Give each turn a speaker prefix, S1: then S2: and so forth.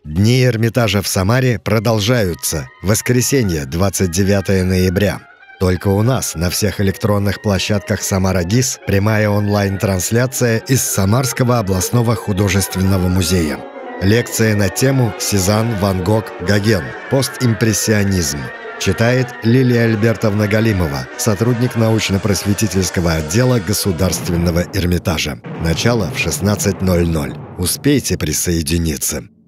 S1: Дни Эрмитажа в Самаре продолжаются. Воскресенье, 29 ноября. Только у нас на всех электронных площадках «Самара ГИС» прямая онлайн-трансляция из Самарского областного художественного музея. Лекция на тему «Сезанн, Ван Гог, Гоген. Постимпрессионизм». Читает Лилия Альбертовна Галимова, сотрудник научно-просветительского отдела Государственного Эрмитажа. Начало в 16:00. Успейте присоединиться.